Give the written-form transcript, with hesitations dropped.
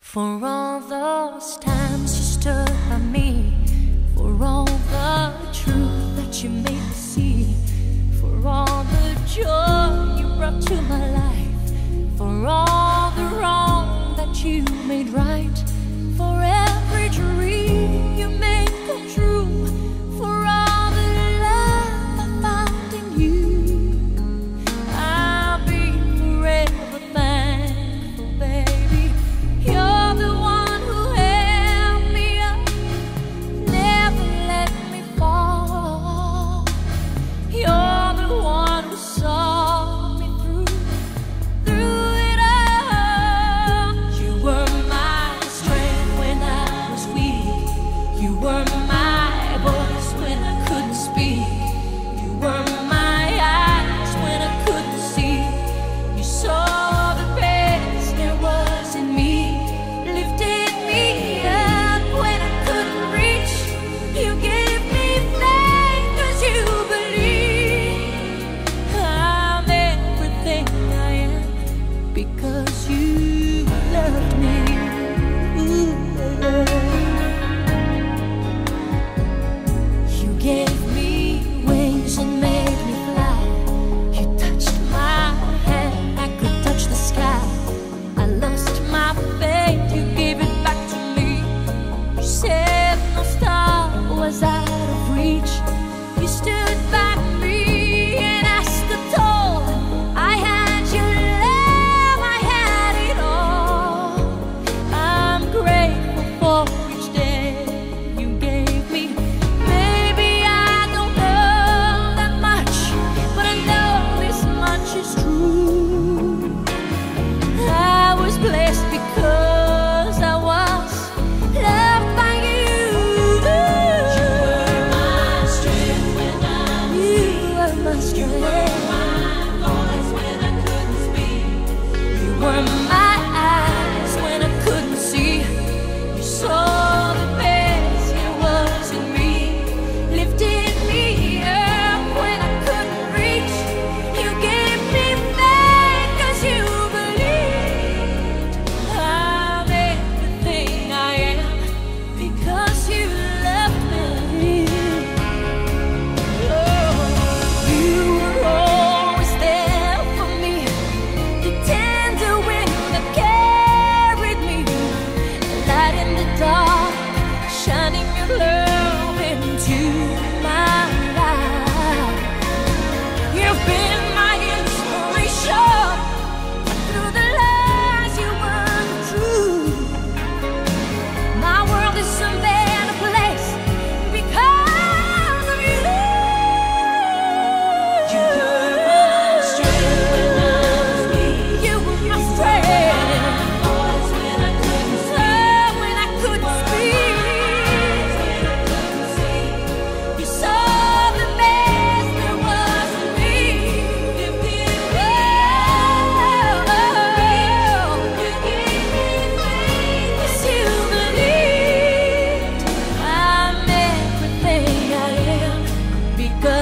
For all those times you stood by me, for all the truth that you made me see, for all the joy you brought to my life, for all the wrong that you made right, for every dream you made come true, for all the love I found in you, I'll be forever thankful, baby. You're the one who held me up, never let me fall. You're the one who saw me through it all. You were my strength when I was weak. You were my voice when I couldn't speak. You were my eyes when I couldn't see. You saw the best there was in me, lifted me up when I couldn't reach. You gave me faith 'cause you believe I'm everything I am because you loved me. Ooh, you gave me wings and made me fly. You touched my hand, I could touch the sky. I lost my faith, you gave it back to me. You said no star was out of reach. You stood by me and I stood tall. I had your love, I had it all. I'm grateful for each day you gave me. Maybe I don't know that much, but I know this much is true. I was blessed because I was loved by you. You were my strength when I was weak. You were my strength. You were my voice when I couldn't speak. You were my eyes when I couldn't see. You saw the best there was in me, lifted me up when I couldn't reach. You gave me faith 'cause you believed I'm everything I am because you loved me. Oh, you were always there for me, the tender wind that carried me, light in the dark, shining your love into my life. You've been my inspiration through the lies you weren't true. My world is a better place because of you. You were my strength when I was weak. You were my strength. Voice when I couldn't speak. When I couldn't speak. When I couldn't see. You saw the best there was in me. Lifted me up. You gave me faith 'cause you believed I'm everything I am because